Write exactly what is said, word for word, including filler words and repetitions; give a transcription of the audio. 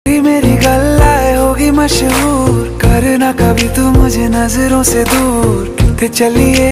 मेरी गल्लाए होगी मशहूर, करना कभी तू मुझे नजरों से दूर। कितने चलिए